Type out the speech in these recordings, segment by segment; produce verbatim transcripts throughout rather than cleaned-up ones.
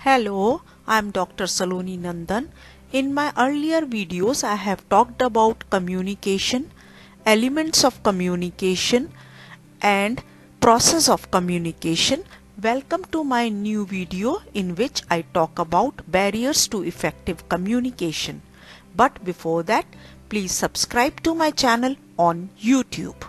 Hello, I am Doctor Saloni Nandan. In my earlier videos, I have talked about communication, elements of communication, and process of communication. Welcome to my new video in which I talk about barriers to effective communication. But before that, please subscribe to my channel on YouTube.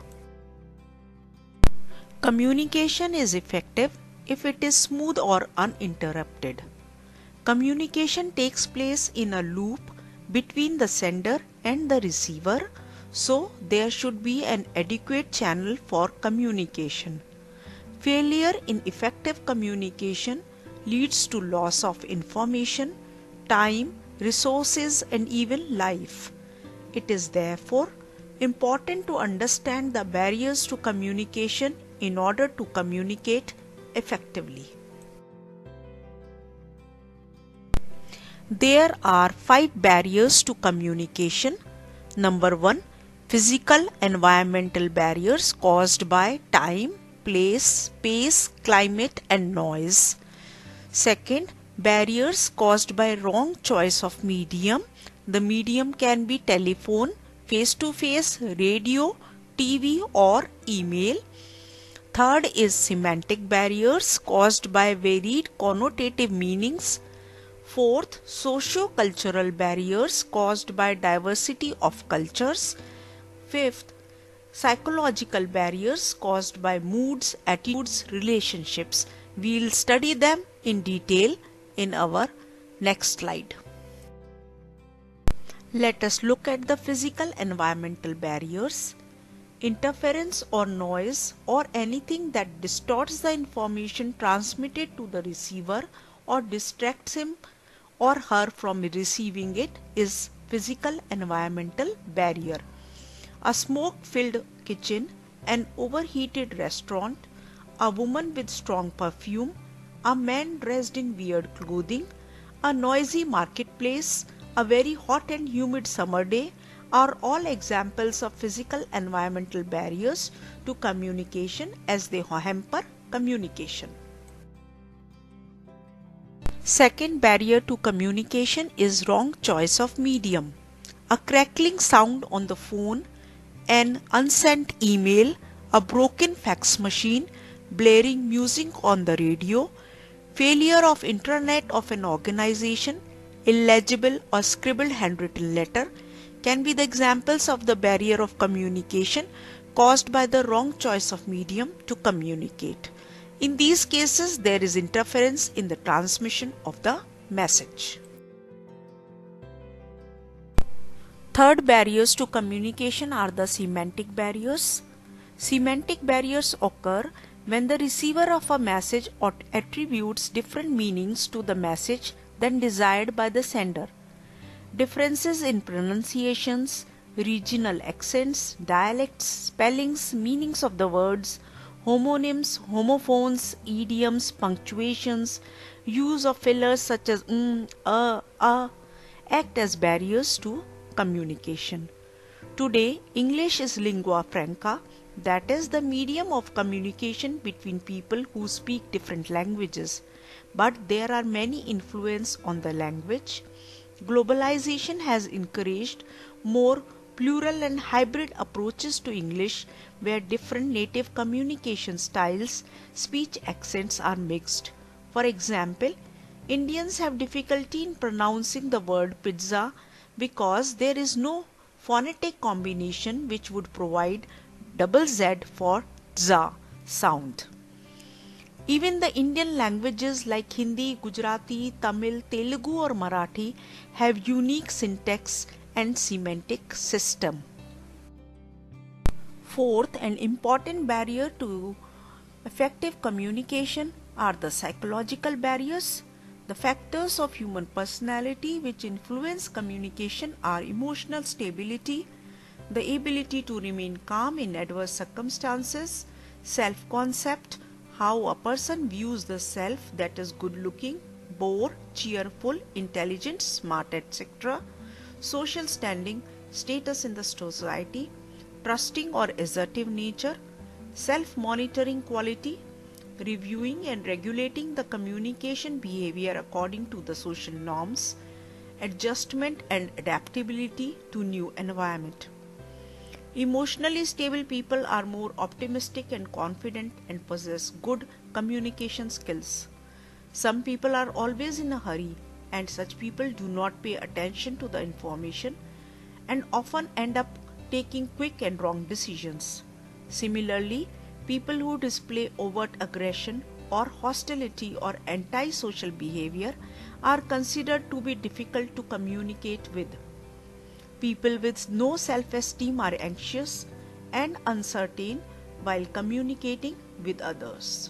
Communication is effective if it is smooth or uninterrupted. Communication takes place in a loop between the sender and the receiver, so there should be an adequate channel for communication. Failure in effective communication leads to loss of information, time, resources, and even life. It is therefore important to understand the barriers to communication in order to communicate effectively. There are five barriers to communication. Number one, physical environmental barriers caused by time, place, space, climate, and noise. Second, barriers caused by wrong choice of medium. The medium can be telephone, face-to-face, radio, T V, or email. Third is semantic barriers caused by varied connotative meanings. Fourth, socio-cultural barriers caused by diversity of cultures. Fifth, psychological barriers caused by moods, attitudes, relationships. We'll study them in detail in our next slide. Let us look at the physical environmental barriers. Interference or noise or anything that distorts the information transmitted to the receiver or distracts him or her from receiving it is physical environmental barrier. A smoke-filled kitchen, an overheated restaurant, a woman with strong perfume, a man dressed in weird clothing, a noisy marketplace, a very hot and humid summer day are all examples of physical environmental barriers to communication as they hamper communication. Second barrier to communication is wrong choice of medium. A crackling sound on the phone, an unsent email, a broken fax machine, blaring music on the radio, failure of intranet of an organization, illegible or scribbled handwritten letter can be the examples of the barrier of communication caused by the wrong choice of medium to communicate. In these cases, there is interference in the transmission of the message. Third barriers to communication are the semantic barriers. Semantic barriers occur when the receiver of a message attributes different meanings to the message than desired by the sender. Differences in pronunciations, regional accents, dialects, spellings, meanings of the words, homonyms, homophones, idioms, punctuations, use of fillers such as mm, uh, uh, act as barriers to communication. Today, English is lingua franca, that is the medium of communication between people who speak different languages. But there are many influences on the language. Globalization has encouraged more plural and hybrid approaches to English where different native communication styles, speech accents are mixed. For example, Indians have difficulty in pronouncing the word pizza because there is no phonetic combination which would provide double Z for za sound. Even the Indian languages like Hindi, Gujarati, Tamil, Telugu or Marathi have unique syntax and semantic system. Fourth, an important barrier to effective communication are the psychological barriers. The factors of human personality which influence communication are emotional stability, the ability to remain calm in adverse circumstances, self-concept, how a person views the self, that is good looking, bore, cheerful, intelligent, smart, et cetera, social standing, status in the society, trusting or assertive nature, self-monitoring quality, reviewing and regulating the communication behavior according to the social norms, adjustment and adaptability to new environment. Emotionally stable people are more optimistic and confident and possess good communication skills. Some people are always in a hurry, and such people do not pay attention to the information and often end up taking quick and wrong decisions. Similarly, people who display overt aggression or hostility or antisocial behavior are considered to be difficult to communicate with. People with no self-esteem are anxious and uncertain while communicating with others.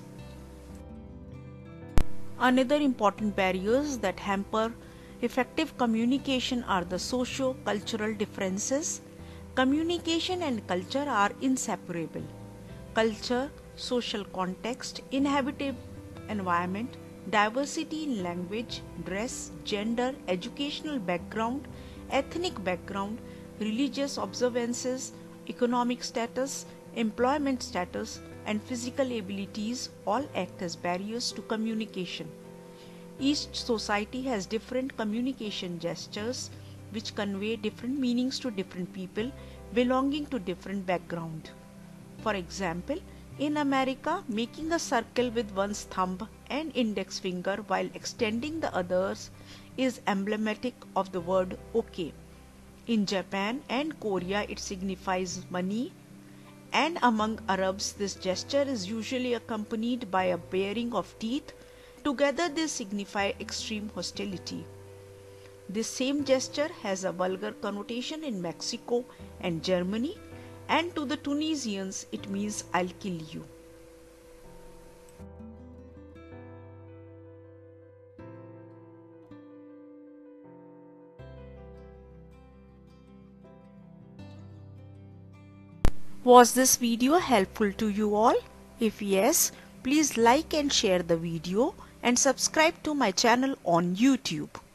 Another important barriers that hamper effective communication are the socio-cultural differences. Communication and culture are inseparable. Culture, social context, inhabited environment, diversity in language, dress, gender, educational background, ethnic background, religious observances, economic status, employment status, and physical abilities all act as barriers to communication. Each society has different communication gestures which convey different meanings to different people belonging to different background. For example, in America, making a circle with one's thumb and index finger while extending the others is emblematic of the word okay. In Japan and Korea, it signifies money, and among Arabs, this gesture is usually accompanied by a baring of teeth. Together, they signify extreme hostility. This same gesture has a vulgar connotation in Mexico and Germany, and to the Tunisians, it means I'll kill you. Was this video helpful to you all? If yes, please like and share the video and subscribe to my channel on YouTube.